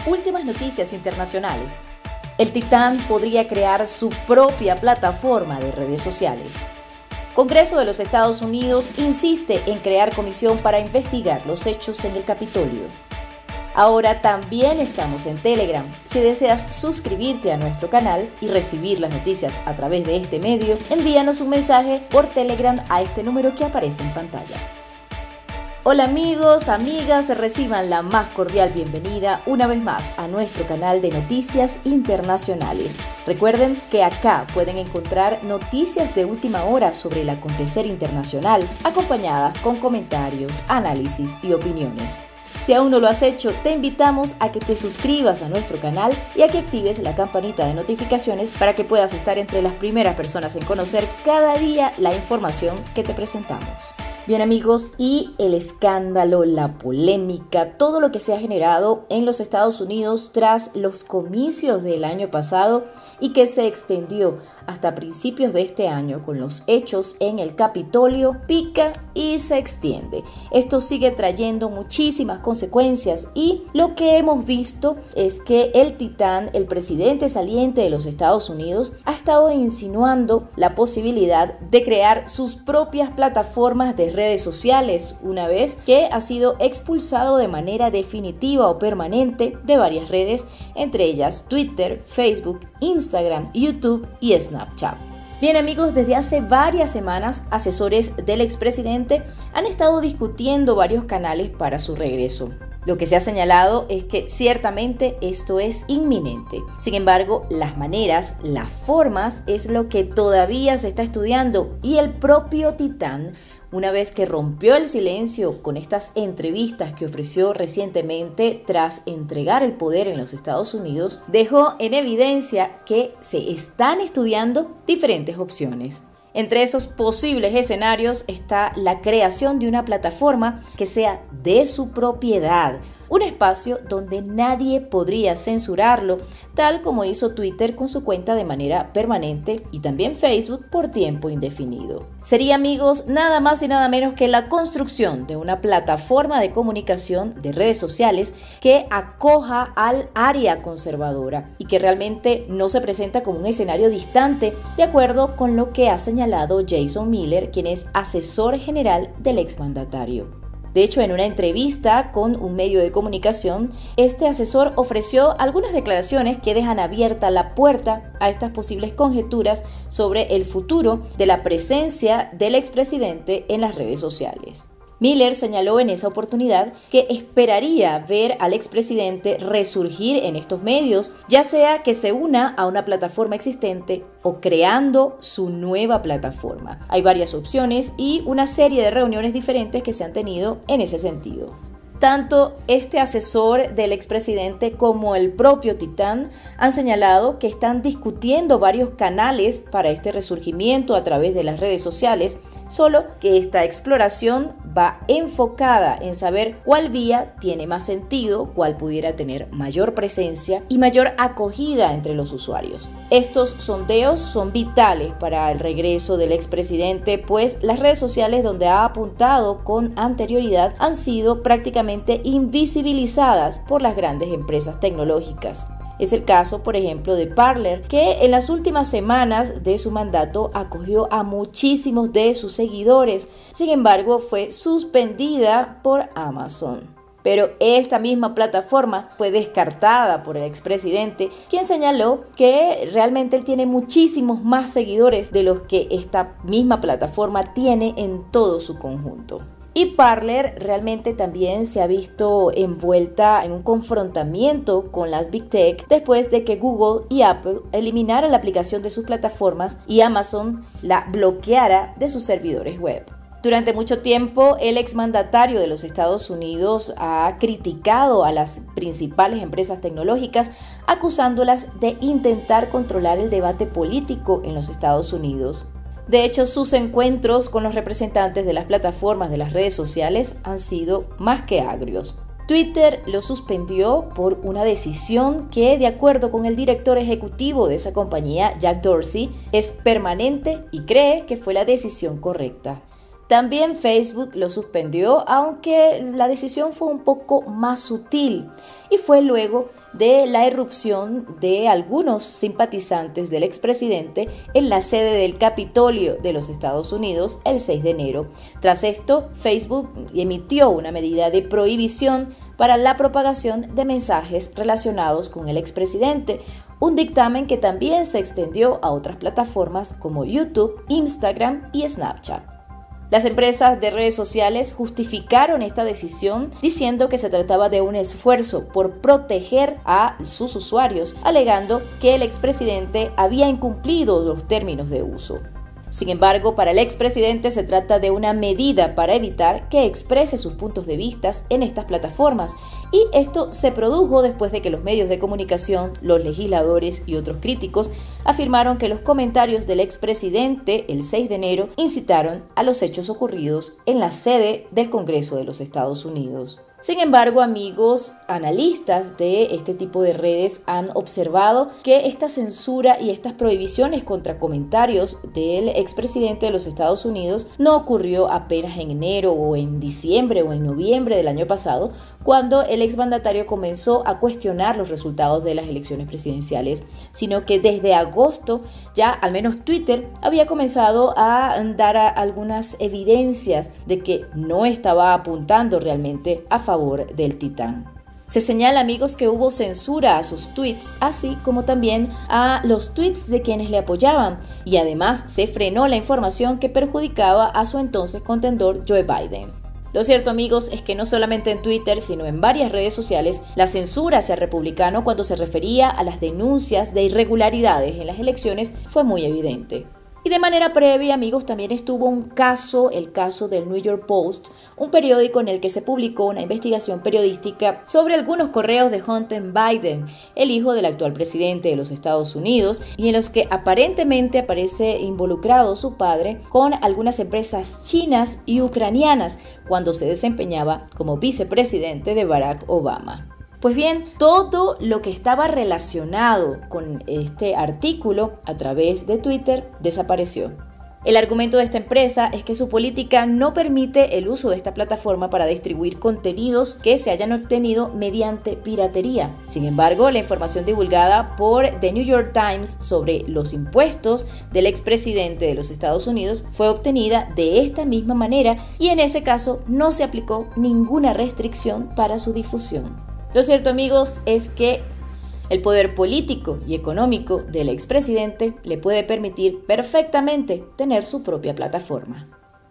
últimas noticias internacionales. El Titán podría crear su propia plataforma de redes sociales. Congreso de los Estados Unidos insiste en crear comisión para investigar los hechos en el Capitolio. Ahora también estamos en Telegram. Si deseas suscribirte a nuestro canal y recibir las noticias a través de este medio, envíanos un mensaje por Telegram a este número que aparece en pantalla. Hola amigos, amigas, reciban la más cordial bienvenida una vez más a nuestro canal de noticias internacionales. Recuerden que acá pueden encontrar noticias de última hora sobre el acontecer internacional, acompañadas con comentarios, análisis y opiniones. Si aún no lo has hecho, te invitamos a que te suscribas a nuestro canal y a que actives la campanita de notificaciones para que puedas estar entre las primeras personas en conocer cada día la información que te presentamos. Bien amigos, y el escándalo, la polémica, todo lo que se ha generado en los Estados Unidos tras los comicios del año pasado y que se extendió hasta principios de este año con los hechos en el Capitolio, pica y se extiende. Esto sigue trayendo muchísimas consecuencias y lo que hemos visto es que el Titán, el presidente saliente de los Estados Unidos, ha estado insinuando la posibilidad de crear sus propias plataformas de redes sociales una vez que ha sido expulsado de manera definitiva o permanente de varias redes, entre ellas Twitter, Facebook, Instagram, YouTube y Snapchat. Bien amigos, desde hace varias semanas, asesores del expresidente han estado discutiendo varios canales para su regreso. Lo que se ha señalado es que ciertamente esto es inminente. Sin embargo, las maneras, las formas es lo que todavía se está estudiando y el propio Titán, una vez que rompió el silencio con estas entrevistas que ofreció recientemente tras entregar el poder en los Estados Unidos, dejó en evidencia que se están estudiando diferentes opciones. Entre esos posibles escenarios está la creación de una plataforma que sea de su propiedad, un espacio donde nadie podría censurarlo, tal como hizo Twitter con su cuenta de manera permanente y también Facebook por tiempo indefinido. Sería, amigos, nada más y nada menos que la construcción de una plataforma de comunicación de redes sociales que acoja al área conservadora y que realmente no se presenta como un escenario distante, de acuerdo con lo que ha señalado Jason Miller, quien es asesor general del exmandatario. De hecho, en una entrevista con un medio de comunicación, este asesor ofreció algunas declaraciones que dejan abierta la puerta a estas posibles conjeturas sobre el futuro de la presencia del expresidente en las redes sociales. Miller señaló en esa oportunidad que esperaría ver al expresidente resurgir en estos medios, ya sea que se una a una plataforma existente o creando su nueva plataforma. Hay varias opciones y una serie de reuniones diferentes que se han tenido en ese sentido. Tanto este asesor del expresidente como el propio Titán han señalado que están discutiendo varios canales para este resurgimiento a través de las redes sociales, solo que esta exploración va enfocada en saber cuál vía tiene más sentido, cuál pudiera tener mayor presencia y mayor acogida entre los usuarios. Estos sondeos son vitales para el regreso del expresidente, pues las redes sociales donde ha apuntado con anterioridad han sido prácticamente invisibilizadas por las grandes empresas tecnológicas. Es el caso, por ejemplo, de Parler, que en las últimas semanas de su mandato acogió a muchísimos de sus seguidores. Sin embargo, fue suspendida por Amazon. Pero esta misma plataforma fue descartada por el expresidente, quien señaló que realmente él tiene muchísimos más seguidores de los que esta misma plataforma tiene en todo su conjunto. Y Parler realmente también se ha visto envuelta en un confrontamiento con las Big Tech después de que Google y Apple eliminaran la aplicación de sus plataformas y Amazon la bloqueara de sus servidores web. Durante mucho tiempo, el exmandatario de los Estados Unidos ha criticado a las principales empresas tecnológicas, acusándolas de intentar controlar el debate político en los Estados Unidos. De hecho, sus encuentros con los representantes de las plataformas de las redes sociales han sido más que agrios. Twitter lo suspendió por una decisión que, de acuerdo con el director ejecutivo de esa compañía, Jack Dorsey, es permanente y cree que fue la decisión correcta. También Facebook lo suspendió, aunque la decisión fue un poco más sutil y fue luego de la irrupción de algunos simpatizantes del expresidente en la sede del Capitolio de los Estados Unidos el 6 de enero. Tras esto, Facebook emitió una medida de prohibición para la propagación de mensajes relacionados con el expresidente, un dictamen que también se extendió a otras plataformas como YouTube, Instagram y Snapchat. Las empresas de redes sociales justificaron esta decisión diciendo que se trataba de un esfuerzo por proteger a sus usuarios, alegando que el expresidente había incumplido los términos de uso. Sin embargo, para el expresidente se trata de una medida para evitar que exprese sus puntos de vista en estas plataformas, y esto se produjo después de que los medios de comunicación, los legisladores y otros críticos afirmaron que los comentarios del expresidente el 6 de enero incitaron a los hechos ocurridos en la sede del Congreso de los Estados Unidos. Sin embargo, amigos, analistas de este tipo de redes han observado que esta censura y estas prohibiciones contra comentarios del expresidente de los Estados Unidos no ocurrió apenas en enero o en diciembre o en noviembre del año pasado, cuando el exmandatario comenzó a cuestionar los resultados de las elecciones presidenciales, sino que desde agosto ya al menos Twitter había comenzado a dar algunas evidencias de que no estaba apuntando realmente a favor del titán. Se señala, amigos, que hubo censura a sus tweets, así como también a los tweets de quienes le apoyaban, y además se frenó la información que perjudicaba a su entonces contendor Joe Biden. Lo cierto, amigos, es que no solamente en Twitter, sino en varias redes sociales, la censura hacia el republicano cuando se refería a las denuncias de irregularidades en las elecciones fue muy evidente. Y de manera previa, amigos, también estuvo el caso del New York Post, un periódico en el que se publicó una investigación periodística sobre algunos correos de Hunter Biden, el hijo del actual presidente de los Estados Unidos, y en los que aparentemente aparece involucrado su padre con algunas empresas chinas y ucranianas cuando se desempeñaba como vicepresidente de Barack Obama. Pues bien, todo lo que estaba relacionado con este artículo a través de Twitter desapareció. El argumento de esta empresa es que su política no permite el uso de esta plataforma para distribuir contenidos que se hayan obtenido mediante piratería. Sin embargo, la información divulgada por The New York Times sobre los impuestos del expresidente de los Estados Unidos fue obtenida de esta misma manera, y en ese caso no se aplicó ninguna restricción para su difusión. Lo cierto, amigos, es que el poder político y económico del expresidente le puede permitir perfectamente tener su propia plataforma.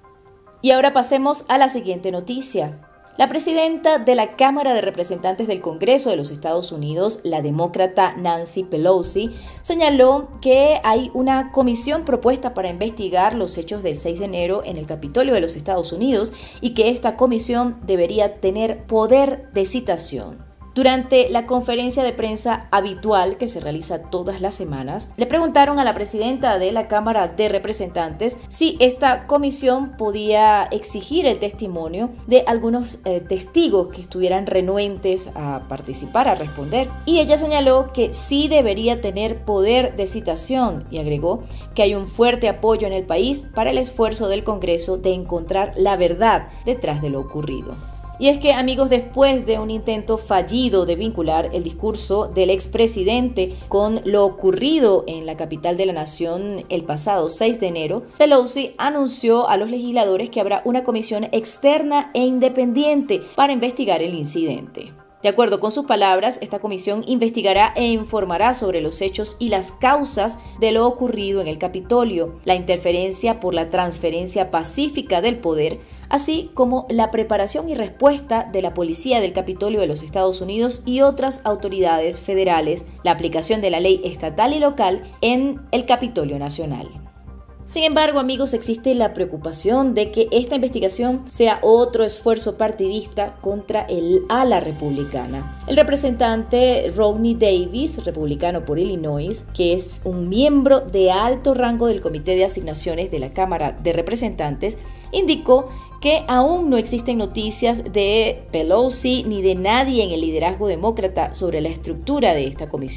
Y ahora pasemos a la siguiente noticia. La presidenta de la Cámara de Representantes del Congreso de los Estados Unidos, la demócrata Nancy Pelosi, señaló que hay una comisión propuesta para investigar los hechos del 6 de enero en el Capitolio de los Estados Unidos y que esta comisión debería tener poder de citación. Durante la conferencia de prensa habitual que se realiza todas las semanas, le preguntaron a la presidenta de la Cámara de Representantes si esta comisión podía exigir el testimonio de algunos testigos que estuvieran renuentes a participar, a responder. Y ella señaló que sí debería tener poder de citación y agregó que hay un fuerte apoyo en el país para el esfuerzo del Congreso de encontrar la verdad detrás de lo ocurrido. Y es que, amigos, después de un intento fallido de vincular el discurso del expresidente con lo ocurrido en la capital de la nación el pasado 6 de enero, Pelosi anunció a los legisladores que habrá una comisión externa e independiente para investigar el incidente. De acuerdo con sus palabras, esta comisión investigará e informará sobre los hechos y las causas de lo ocurrido en el Capitolio, la interferencia por la transferencia pacífica del poder, así como la preparación y respuesta de la policía del Capitolio de los Estados Unidos y otras autoridades federales, la aplicación de la ley estatal y local en el Capitolio Nacional. Sin embargo, amigos, existe la preocupación de que esta investigación sea otro esfuerzo partidista contra el ala republicana. El representante Rodney Davis, republicano por Illinois, que es un miembro de alto rango del Comité de Asignaciones de la Cámara de Representantes, indicó que aún no existen noticias de Pelosi ni de nadie en el liderazgo demócrata sobre la estructura de esta comisión.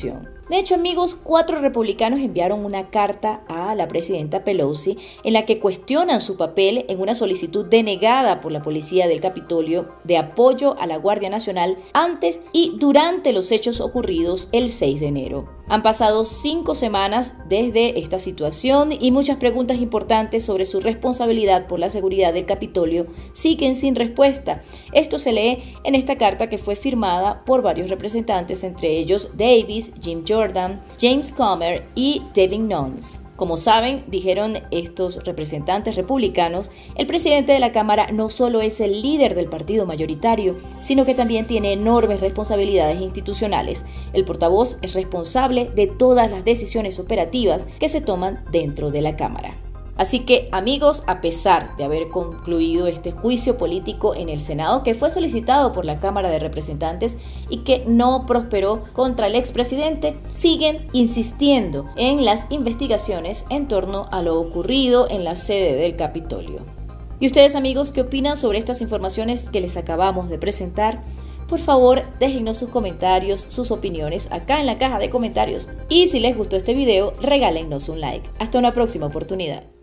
De hecho, amigos, 4 republicanos enviaron una carta a la presidenta Pelosi en la que cuestionan su papel en una solicitud denegada por la policía del Capitolio de apoyo a la Guardia Nacional antes y durante los hechos ocurridos el 6 de enero. Han pasado 5 semanas desde esta situación y muchas preguntas importantes sobre su responsabilidad por la seguridad del Capitolio siguen sin respuesta. Esto se lee en esta carta que fue firmada por varios representantes, entre ellos Davis, Jim Jordan, James Comer y Devin Nunes. Como saben, dijeron estos representantes republicanos, el presidente de la Cámara no solo es el líder del partido mayoritario, sino que también tiene enormes responsabilidades institucionales. El portavoz es responsable de todas las decisiones operativas que se toman dentro de la Cámara. Así que, amigos, a pesar de haber concluido este juicio político en el Senado, que fue solicitado por la Cámara de Representantes y que no prosperó contra el expresidente, siguen insistiendo en las investigaciones en torno a lo ocurrido en la sede del Capitolio. ¿Y ustedes, amigos, qué opinan sobre estas informaciones que les acabamos de presentar? Por favor, déjennos sus comentarios, sus opiniones acá en la caja de comentarios. Y si les gustó este video, regálennos un like. Hasta una próxima oportunidad.